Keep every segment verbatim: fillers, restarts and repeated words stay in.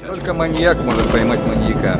Только маньяк может поймать маньяка.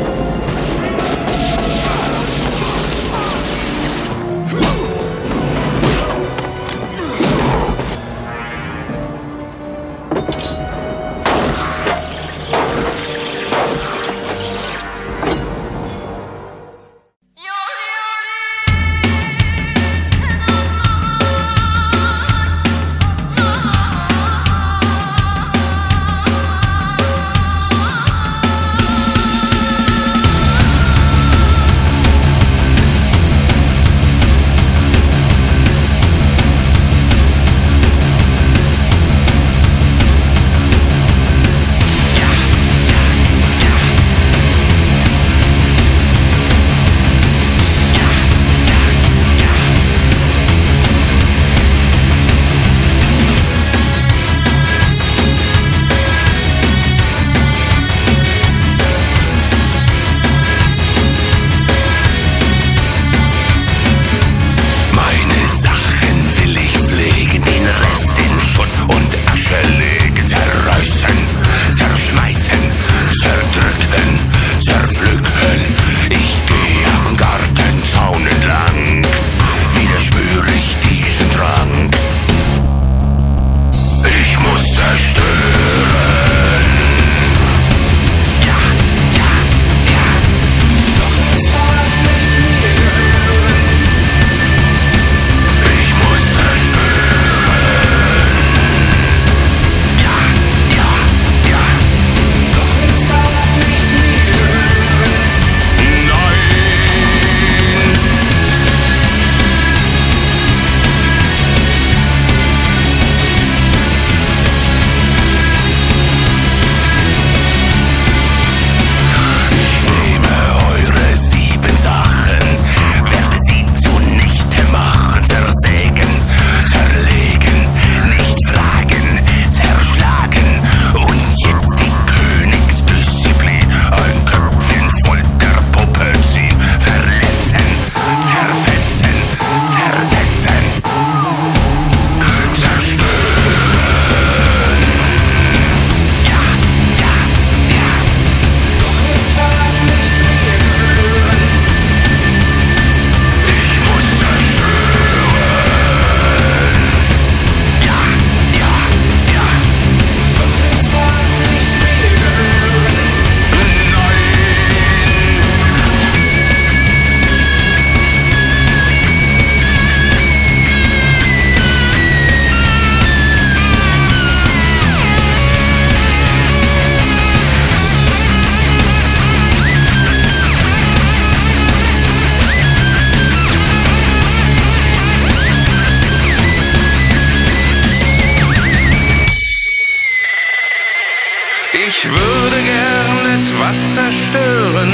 Ich würde gern etwas zerstören,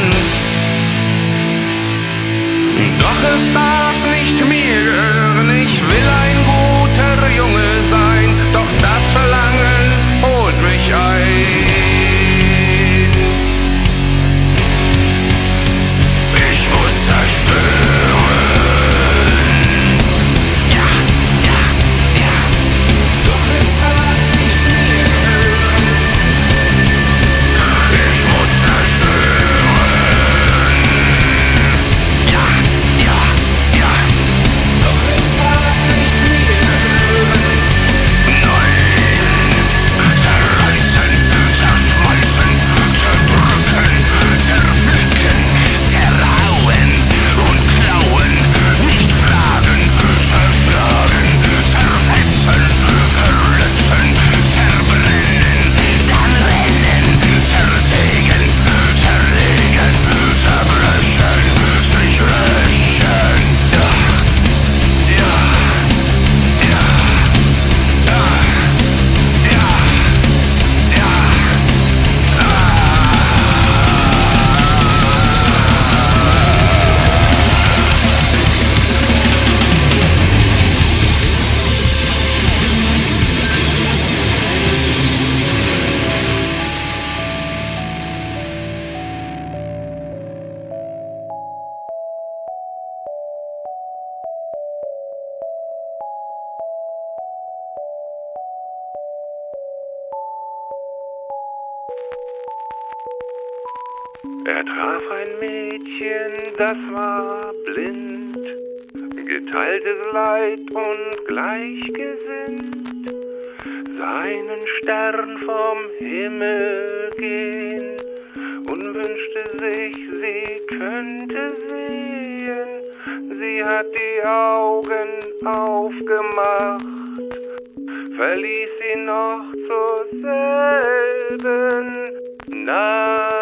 doch es darf nicht mir gehören. Ich will ein guter Junge sein, doch das Verlangen holt mich ein. Ich muss zerstören. Ja, ja, ja, doch es darf nicht mir gehören. Ich muss zerstören. Ja, ja, ja, doch es darf nicht mir gehören. Nein, zerreißen, zerreißen. Er traf ein Mädchen, das war blind, geteiltes Leid und gleichgesinnt, seinen Stern vom Himmel gehen und wünschte sich, sie könnte sehen. Sie hat die Augen aufgemacht, verließ ihn noch zur selben Nacht.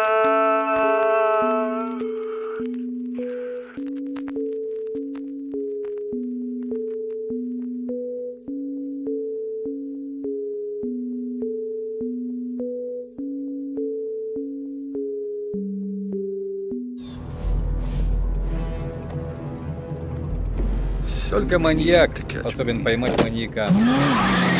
Только маньяк способен поймать маньяка.